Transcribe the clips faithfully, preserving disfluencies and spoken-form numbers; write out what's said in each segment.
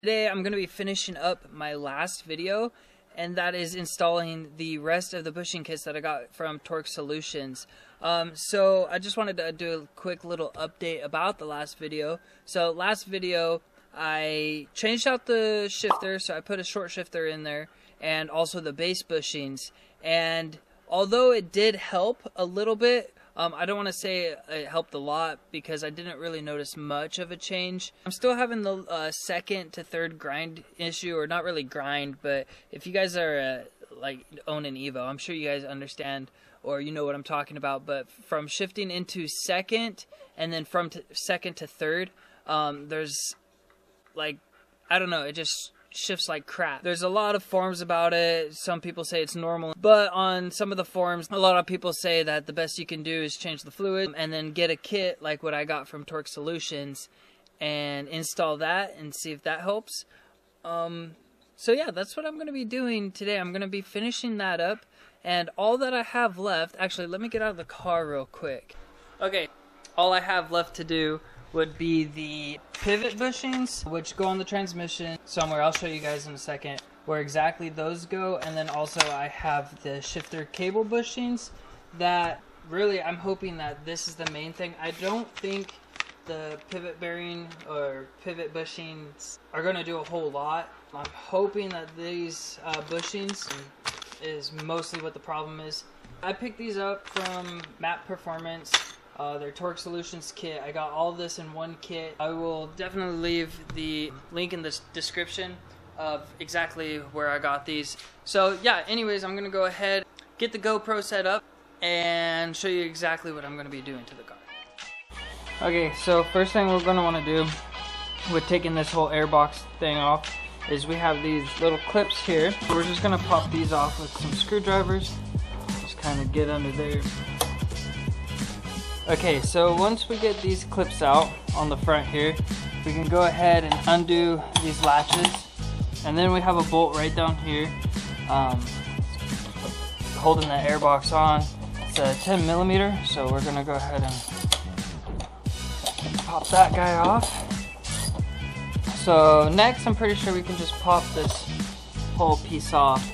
Today I'm going to be finishing up my last video, and that is installing the rest of the bushing kits that I got from Torque Solutions. Um, so I just wanted to do a quick little update about the last video. So last video I changed out the shifter, so I put a short shifter in there and also the base bushings, and although it did help a little bit, Um, I don't want to say it helped a lot because I didn't really notice much of a change. I'm still having the uh, second to third grind issue, or not really grind, but if you guys are uh, like own an Evo, I'm sure you guys understand or you know what I'm talking about. But from shifting into second and then from to second to third, um, there's like, I don't know, it just shifts like crap. There's a lot of forums about it. Some people say it's normal, but on some of the forums a lot of people say that the best you can do is change the fluid and then get a kit like what I got from Torque Solutions and install that and see if that helps. Um, so yeah, that's what I'm going to be doing today. I'm going to be finishing that up, and all that I have left, actually let me get out of the car real quick. Okay, all I have left to do would be the pivot bushings, which go on the transmission somewhere. I'll show you guys in a second where exactly those go. And then also I have the shifter cable bushings that really I'm hoping that this is the main thing. I don't think the pivot bearing or pivot bushings are going to do a whole lot. I'm hoping that these uh, bushings is mostly what the problem is. I picked these up from Map Performance. Uh, their Torque Solutions kit. I got all of this in one kit. I will definitely leave the link in the description of exactly where I got these. So yeah, anyways, I'm gonna go ahead, get the GoPro set up, and show you exactly what I'm gonna be doing to the car. Okay, so first thing we're gonna wanna do with taking this whole airbox thing off is we have these little clips here. So we're just gonna pop these off with some screwdrivers. Just kind of get under there. Okay, so once we get these clips out on the front here, we can go ahead and undo these latches, and then we have a bolt right down here um, holding the airbox on. It's a ten millimeter, so we're gonna go ahead and pop that guy off. So next, I'm pretty sure we can just pop this whole piece off.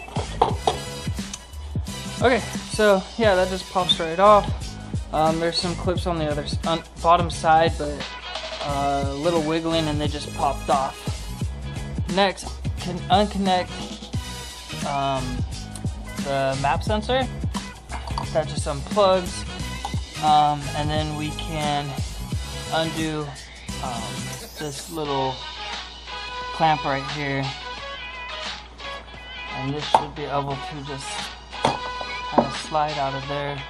Okay, so yeah, that just pops right off. Um, there's some clips on the other on bottom side, but uh, a little wiggling and they just popped off. Next, can unconnect um, the map sensor. That just unplugs, um, and then we can undo um, this little clamp right here, and this should be able to just kind of slide out of there.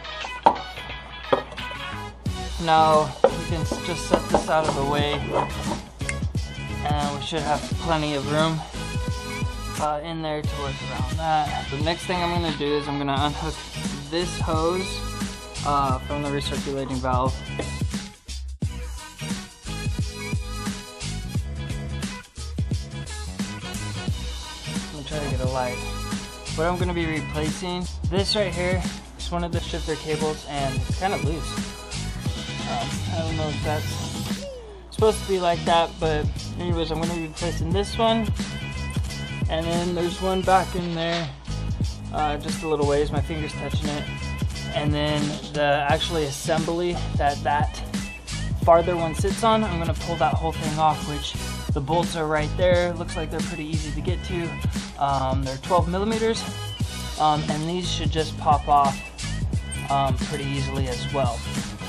Now we can just set this out of the way, and we should have plenty of room uh, in there to work around that. The next thing I'm going to do is I'm going to unhook this hose uh, from the recirculating valve. Let me try to get a light. What I'm going to be replacing, this right here, is one of the shifter cables, and it's kind of loose. Um, I don't know if that's supposed to be like that, but anyways, I'm going to be replacing this one, and then there's one back in there, uh, just a little ways, my finger's touching it, and then the actually assembly that that farther one sits on, I'm going to pull that whole thing off, which the bolts are right there. Looks like they're pretty easy to get to. Um, they're twelve millimeters, um, and these should just pop off um, pretty easily as well.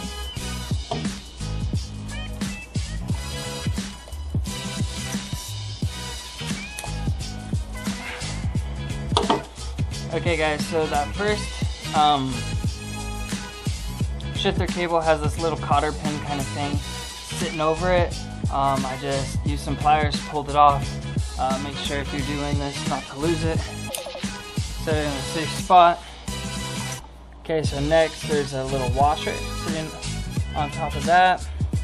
Okay guys, so that first um, shifter cable has this little cotter pin kind of thing sitting over it. Um, I just used some pliers, pulled it off. Uh, make sure if you're doing this not to lose it. Set it in a safe spot. Okay, so next there's a little washer sitting on top of that.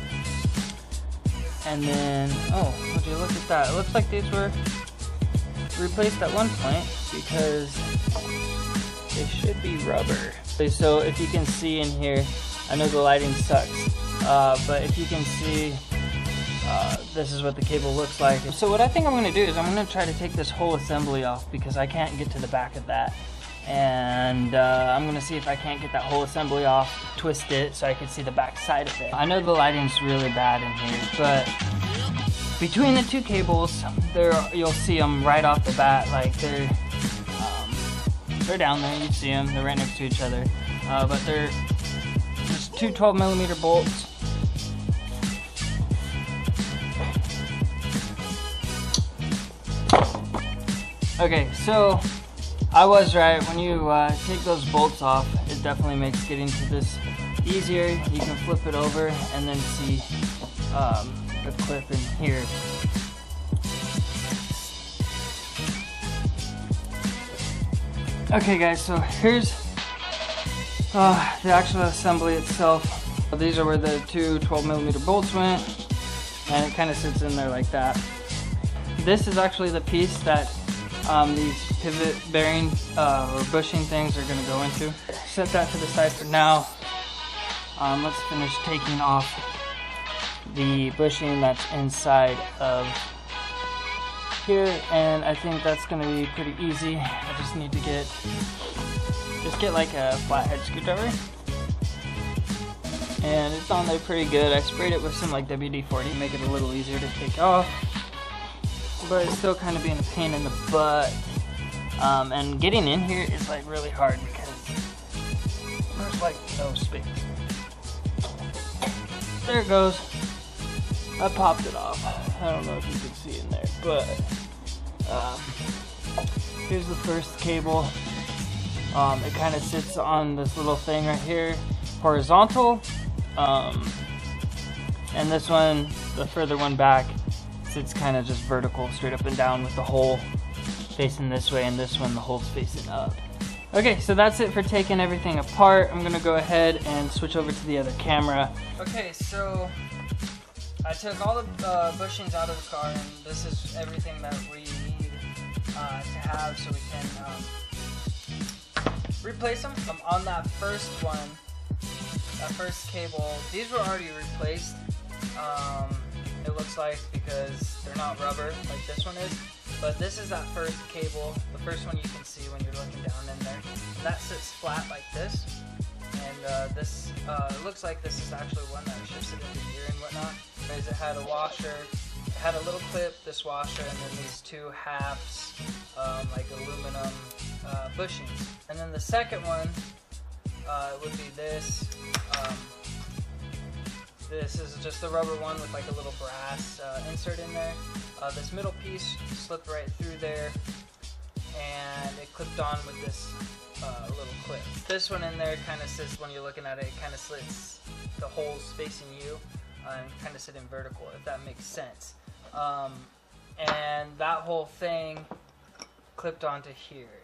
And then, oh, would you look at that? It looks like these were replaced at one point because they should be rubber. Okay, so if you can see in here, I know the lighting sucks, uh, but if you can see uh, this is what the cable looks like. So what I think I'm going to do is I'm going to try to take this whole assembly off because I can't get to the back of that. And uh, I'm going to see if I can't get that whole assembly off, twist it so I can see the back side of it. I know the lighting's really bad in here, but between the two cables, there you'll see them right off the bat. Like they're um, they're down there. You see them. They're right next to each other. Uh, but they're just two twelve millimeter bolts. Okay, so I was right. When you uh, take those bolts off, it definitely makes getting to this easier. You can flip it over and then see um, the clip in here. Okay guys, so here's uh, the actual assembly itself. These are where the two twelve millimeter bolts went, and it kind of sits in there like that. This is actually the piece that Um, these pivot bearing uh, or bushing things are going to go into. Set that to the side for now. Um, let's finish taking off the bushing that's inside of here, and I think that's going to be pretty easy. I just need to get just get like a flathead screwdriver, and it's on there pretty good. I sprayed it with some like W D forty to make it a little easier to take off, but it's still kind of being a pain in the butt. Um, and getting in here is like really hard because there's like no space. There it goes. I popped it off. I don't know if you can see in there, but um, here's the first cable. Um, it kind of sits on this little thing right here, horizontal. Um, and this one, the further one back, it's kind of just vertical, straight up and down, with the hole facing this way, and this one the hole's facing up. Okay, so that's it for taking everything apart. I'm gonna go ahead and switch over to the other camera. Okay, so I took all the uh, bushings out of the car, and this is everything that we need uh, to have so we can um, replace them. Um, on that first one, that first cable, these were already replaced. Um, It looks like, because they're not rubber like this one is, but this is that first cable, the first one you can see when you're looking down in there. That sits flat like this, and uh, this uh, it looks like this is actually one that shifts it into gear and whatnot. Because it had a washer, it had a little clip, this washer, and then these two halves, um, like aluminum uh, bushings. And then the second one uh, would be this. Um, This is just the rubber one with like a little brass uh, insert in there. Uh, this middle piece slipped right through there, and it clipped on with this uh, little clip. This one in there kind of sits, when you're looking at it, it kind of slits the holes facing you uh, and kind of sitting vertical, if that makes sense. Um, and that whole thing clipped onto here.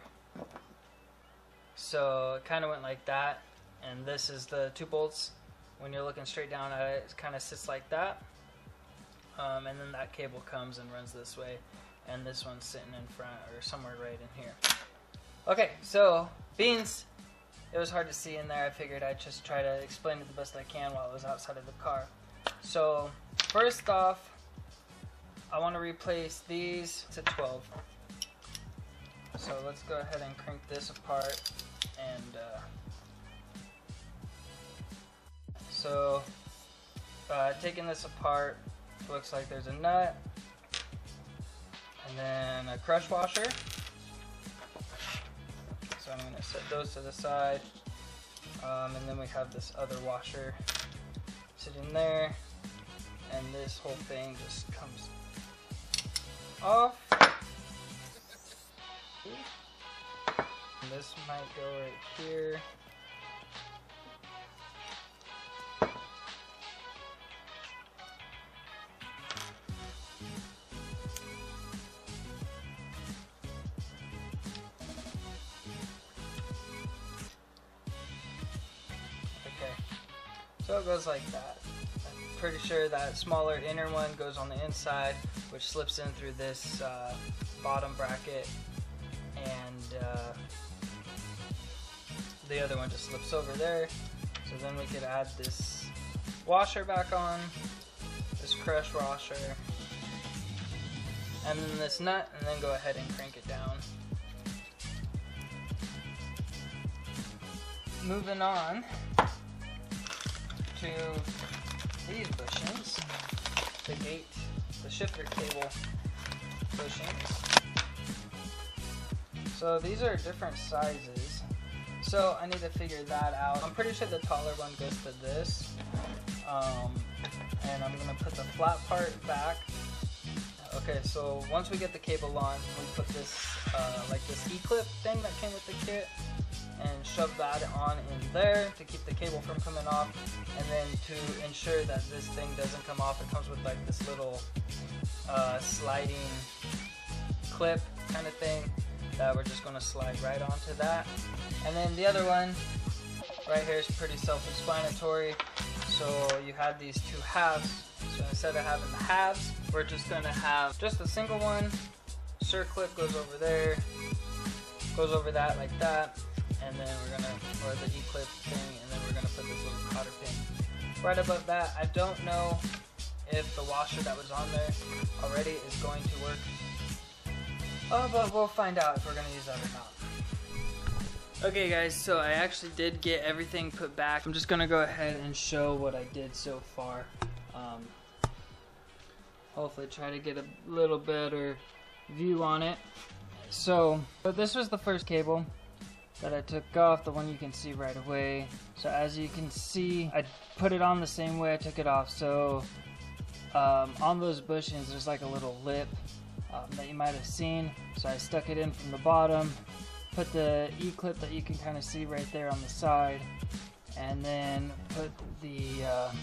So it kind of went like that, and this is the two bolts. When you're looking straight down at it, it kind of sits like that. Um, and then that cable comes and runs this way. And this one's sitting in front, or somewhere right in here. Okay, so beans, it was hard to see in there. I figured I'd just try to explain it the best I can while I was outside of the car. So first off, I want to replace these to twelve. So let's go ahead and crank this apart. And uh, So, uh, taking this apart, looks like there's a nut, and then a crush washer. So I'm going to set those to the side, um, and then we have this other washer sitting there, and this whole thing just comes off. And this might go right here. So it goes like that. I'm pretty sure that smaller inner one goes on the inside, which slips in through this uh, bottom bracket, and uh, the other one just slips over there. So then we could add this washer back on, this this crush washer, and then this nut, and then go ahead and crank it down. Moving on to these bushings, the gate, the shifter cable bushings. So these are different sizes. So I need to figure that out. I'm pretty sure the taller one goes to this. Um, and I'm gonna put the flat part back. Okay, so once we get the cable on, we put this, uh, like this E-clip thing that came with the kit, and shove that on in there to keep the cable from coming off. And then to ensure that this thing doesn't come off, it comes with like this little uh, sliding clip kind of thing that we're just gonna slide right onto that. And then the other one right here is pretty self-explanatory. So you have these two halves. So instead of having the halves, we're just gonna have just a single one. Circlip goes over there, goes over that like that, and then we're gonna, or the E-clip thing, and then we're gonna put this little cotter pin right above that. I don't know if the washer that was on there already is going to work. Oh, but we'll find out if we're gonna use that or not. Okay guys, so I actually did get everything put back. I'm just gonna go ahead and show what I did so far. Um, hopefully try to get a little better view on it. So, but this was the first cable that I took off, the one you can see right away. So as you can see, I put it on the same way I took it off. So um, on those bushings, there's like a little lip um, that you might have seen. So I stuck it in from the bottom, put the E-clip that you can kind of see right there on the side, and then put the uh,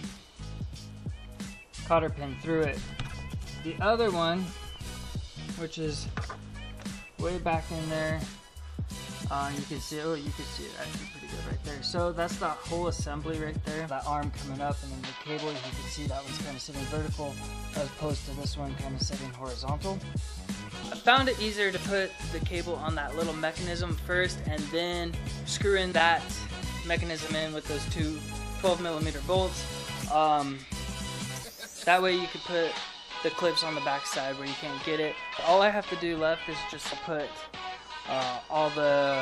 cotter pin through it. The other one, which is way back in there, uh, you can see, oh, you can see it actually pretty good right there. So that's the whole assembly right there, that arm coming up, and then the cable, you can see that one's kind of sitting vertical as opposed to this one kind of sitting horizontal. I found it easier to put the cable on that little mechanism first and then screw in that mechanism in with those two twelve millimeter bolts. Um, that way you could put the clips on the back side where you can't get it. All I have to do left is just to put uh, all the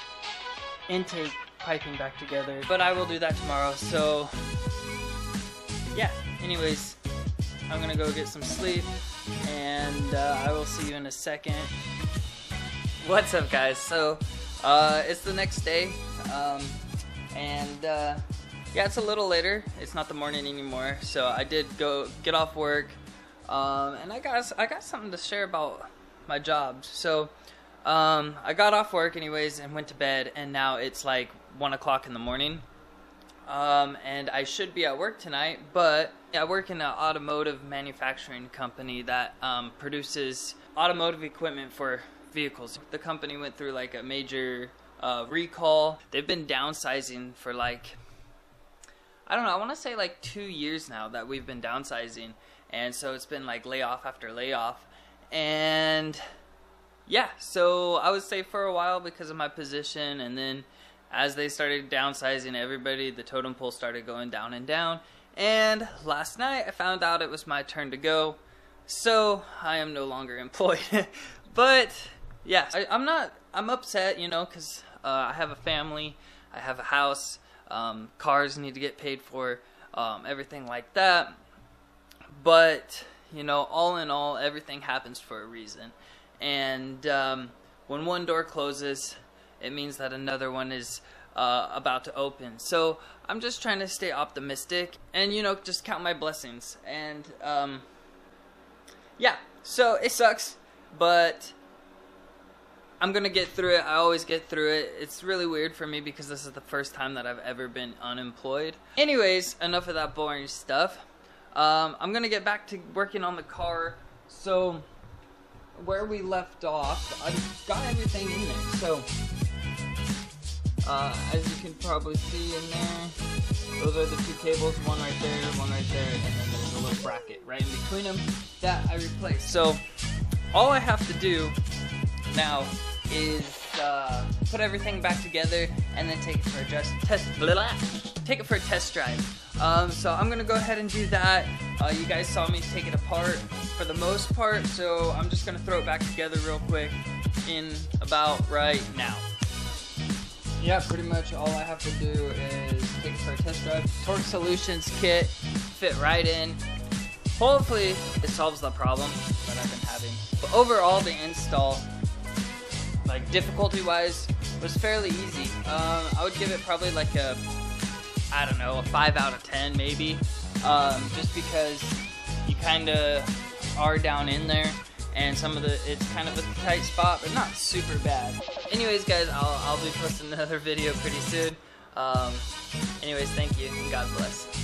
intake piping back together, but I will do that tomorrow. So yeah, anyways, I'm gonna go get some sleep, and uh, I will see you in a second. What's up guys? So uh, it's the next day, um, and uh, yeah, it's a little later. It's not the morning anymore, so I did go get off work, um, and I got I got something to share about my job. So um, I got off work anyways and went to bed, and now it's like one o'clock in the morning. Um, and I should be at work tonight, but I work in an automotive manufacturing company that um, produces automotive equipment for vehicles. The company went through like a major uh, recall. They've been downsizing for like, I don't know, I want to say like two years now that we've been downsizing. And so it's been like layoff after layoff. And yeah, so I would say for a while because of my position, and then as they started downsizing everybody, the totem pole started going down and down. And last night I found out it was my turn to go. So I am no longer employed. But yeah, I, I'm not, I'm upset, you know, because uh, I have a family, I have a house, um, cars need to get paid for, um, everything like that. But, you know, all in all, everything happens for a reason. And um, when one door closes, it means that another one is uh, about to open. So I'm just trying to stay optimistic and, you know, just count my blessings. And um, yeah, so it sucks, but I'm gonna get through it. I always get through it. It's really weird for me because this is the first time that I've ever been unemployed. Anyways, enough of that boring stuff. Um, I'm gonna get back to working on the car. So where we left off, I got everything in there. So Uh, as you can probably see in there, those are the two cables, one right there, one right there, and then there's a little bracket right in between them that I replaced. So all I have to do now is uh, put everything back together and then take it for a just test, blah, blah, take it for a test drive. Um, so I'm gonna go ahead and do that. Uh, you guys saw me take it apart for the most part, so I'm just gonna throw it back together real quick in about right now. Yeah, pretty much all I have to do is take it for a test drive. Torque Solutions kit, fit right in. Hopefully it solves the problem that I've been having. But overall, the install, like difficulty wise, was fairly easy. Um, I would give it probably like a, I don't know, a five out of ten maybe. Um, just because you kind of are down in there, and some of the, it's kind of a tight spot, but not super bad. Anyways, guys, I'll, I'll be posting another video pretty soon. Um, anyways, thank you, and God bless.